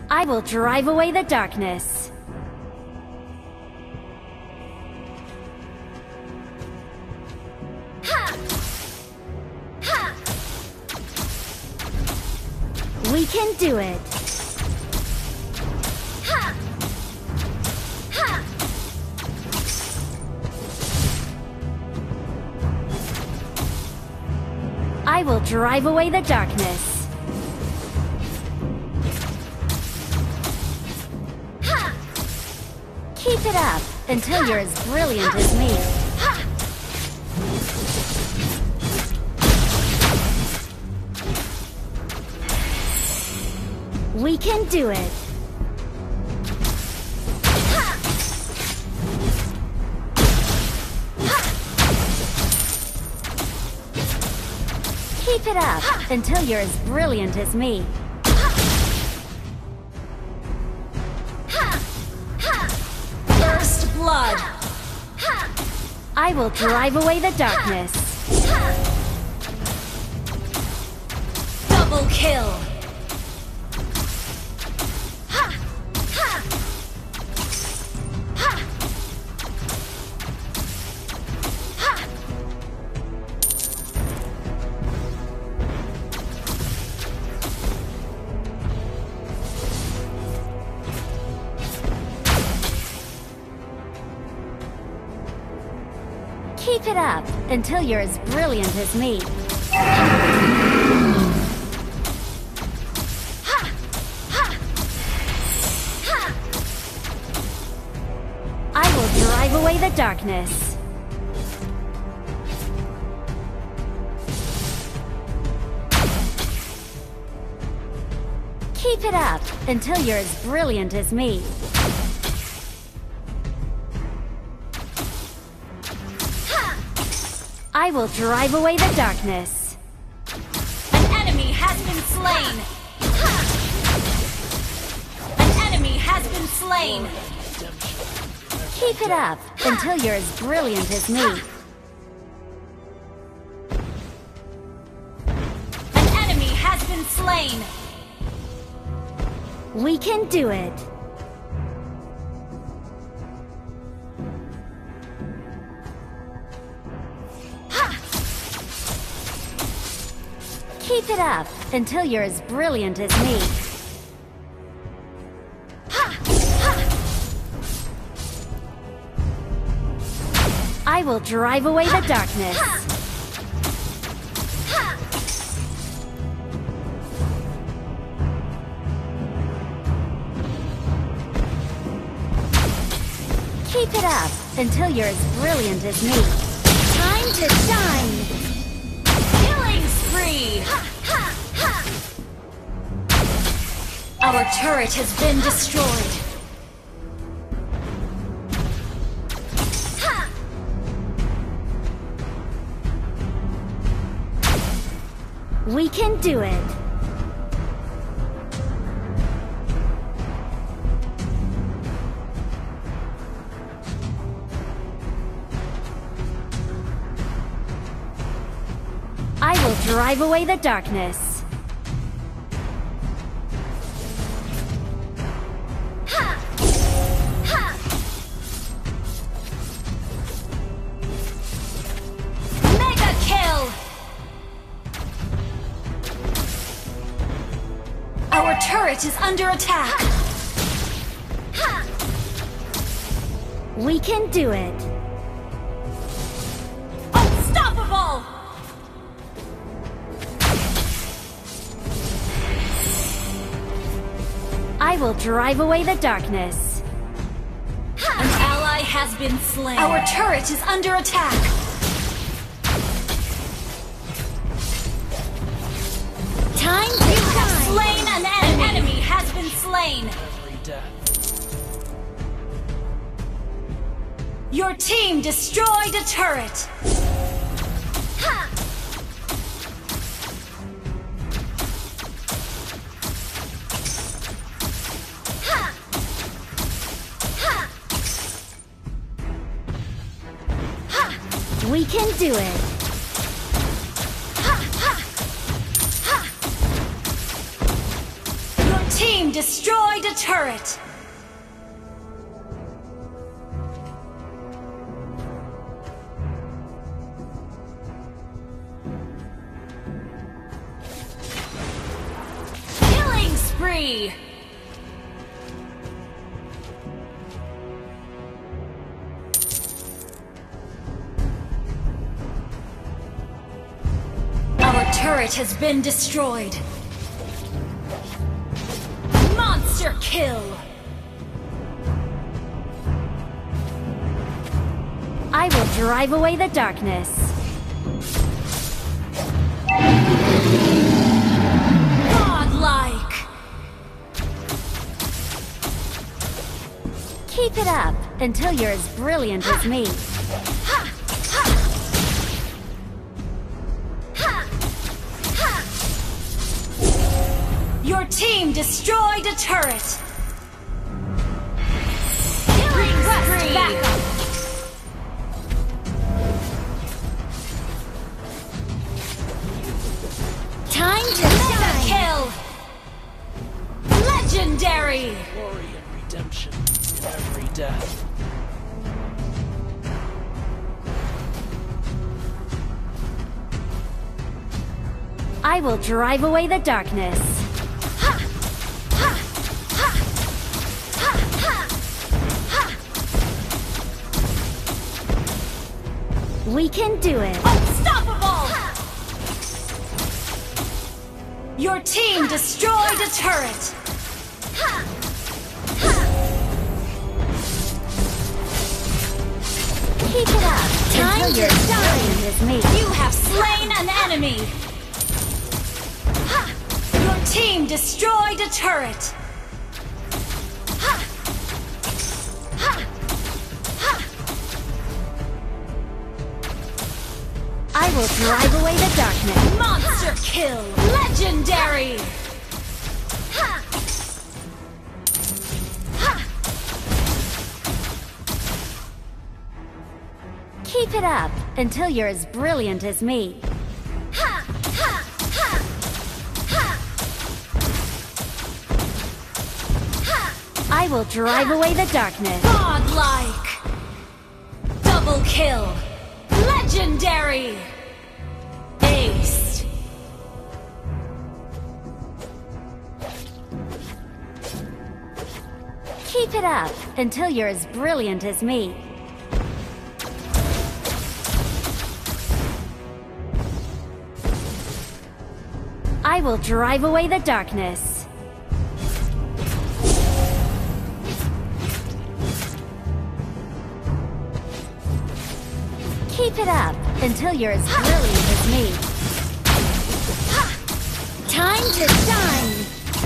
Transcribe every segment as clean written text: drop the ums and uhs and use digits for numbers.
I will drive away the darkness. We can do it. I will drive away the darkness. Keep it up until you're as brilliant as me. We can do it. Keep it up until you're as brilliant as me. First blood. I will drive away the darkness. Double kill. Keep it up until you're as brilliant as me. I will drive away the darkness. Keep it up until you're as brilliant as me. I will drive away the darkness. An enemy has been slain. An enemy has been slain. Keep it up until you're as brilliant as me. An enemy has been slain. We can do it. Keep it up until you're as brilliant as me. I will drive away the darkness. Keep it up until you're as brilliant as me. Time to shine! Killing spree. Our turret has been destroyed. We can do it. I will drive away the darkness. Mega kill. Our turret is under attack. We can do it. Unstoppable. I will drive away the darkness. An ally has been slain. Our turret is under attack. Time to shine! Slain an enemy. An enemy has been slain. Your team destroyed a turret. We can do it. Your team destroyed a turret! Killing spree! Our turret has been destroyed. Monster kill! I will drive away the darkness. Godlike! Keep it up until you're as brilliant as me. Your team destroyed a turret! Request backup. Time to Mega shine. kill! Legendary! Glory and redemption in every death. I will drive away the darkness. We can do it. Unstoppable! Your team destroyed a turret! Keep it up Time until to you're as shine. brilliant as me. You have slain an enemy! Your team destroyed a turret! I will drive away the darkness. Monster kill! Legendary! Keep it up until you're as brilliant as me. I will drive away the darkness. Godlike! Double kill! Legendary! Ace! Keep it up until you're as brilliant as me. I will drive away the darkness. Keep it up until you're as brilliant as me. Time to shine!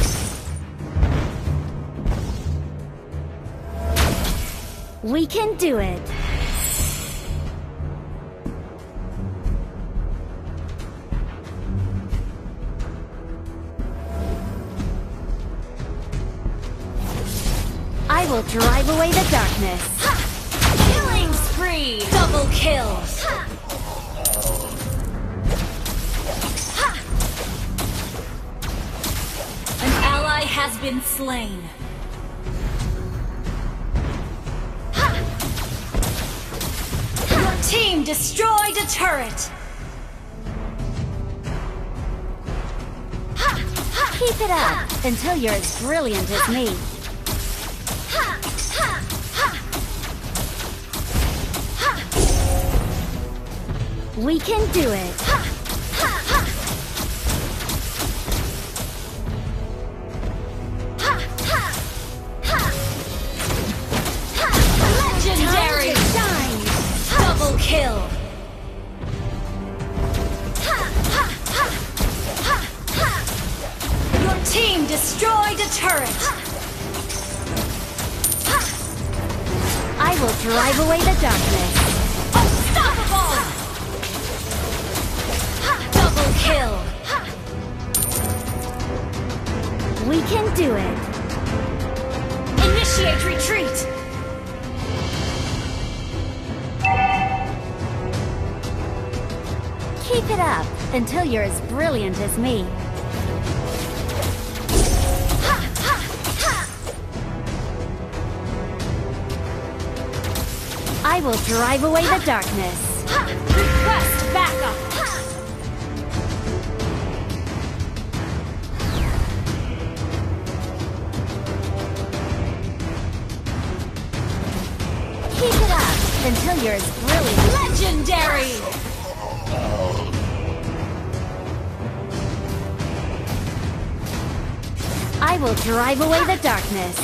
We can do it. I will drive away the darkness. Killing spree! Double kill! An ally has been slain. Your team destroyed a turret! Keep it up until you're as brilliant as me. We can do it. Legendary! Time to shine. Double kill! Your team destroyed a turret! I will drive away the darkness. Unstoppable! Double kill! We can do it. Initiate retreat! Keep it up until you're as brilliant as me. I will drive away the darkness. Request backup. Keep it up until you're as brilliant. Legendary. I will drive away the darkness.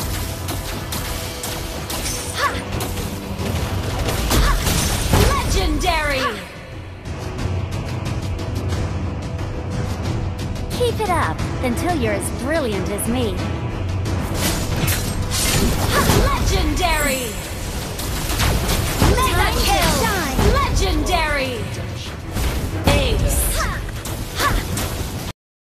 Legendary. Keep it up until you're as brilliant as me. Legendary.